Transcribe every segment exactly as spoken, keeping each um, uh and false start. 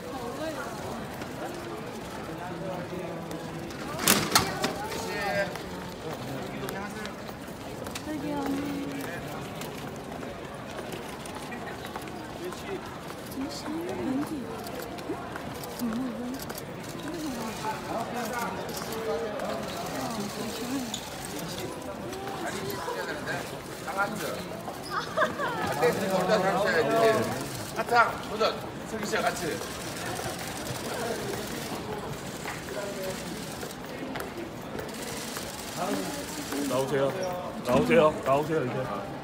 사탕, 도전, 슬기 씨와 같이. 나오세요. 나오세요. 나오세요 이제.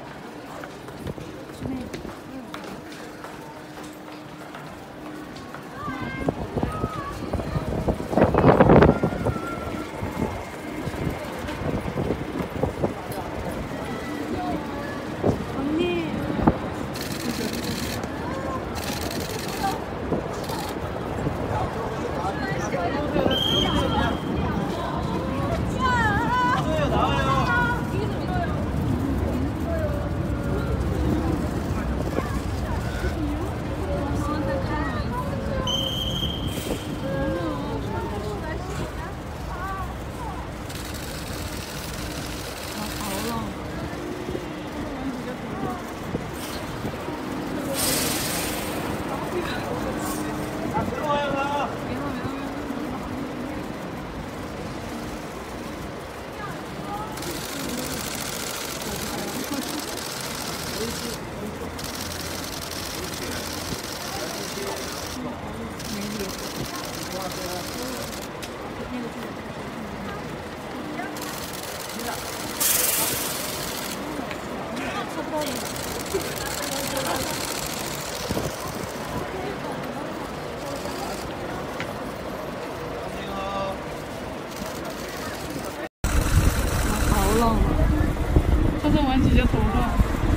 好冷啊！他说玩几节头发。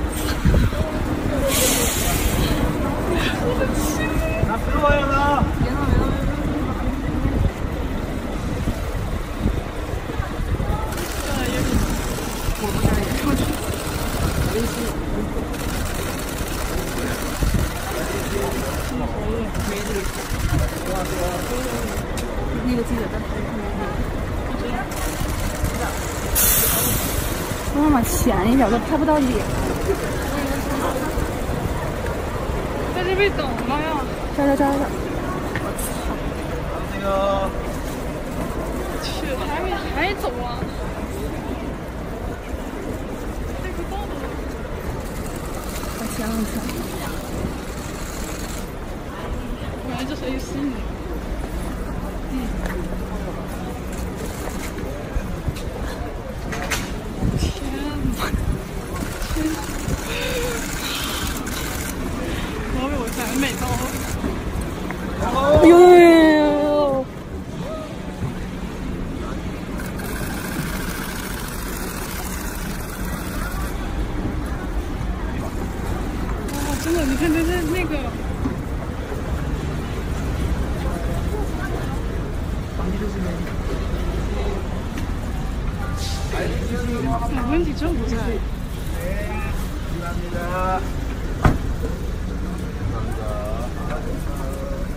拿十万了。 别闹别闹！这也比我不敢也过去。微信。那个记者在拍那么前一点都拍不到脸。在这被等了呀！这这这这！我操！ 那个， 去，还没还走啊？拍不到了。我想想，原来这是 A 四呢。嗯。 我被我赞美到了！哎呦呦呦呦！哇，真的，你看这是那个。哎，温迪真不在。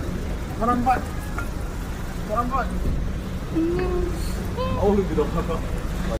사람 반. 사람 반. 어우, 너무 아파.